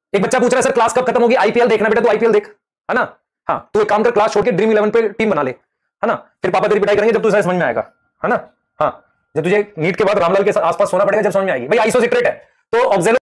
एक बच्चा पूछ रहा है सर क्लास कब खत्म होगी, आईपीएल देखना बेटा, तो आईपीएल देख, है ना। हाँ, तू एक काम कर, क्लास छोड़ के ड्रीम 11 पे टीम बना ले, है ना। फिर पापा तेरी पिटाई करेंगे जब तुझे समझ में आएगा, है ना। हाँ, जब तुझे नीट के बाद रामलाल के आसपास सोना पड़ेगा, जब समझ में आएगी भाई आइसोसिट्रेट है तो ऑक्जेलो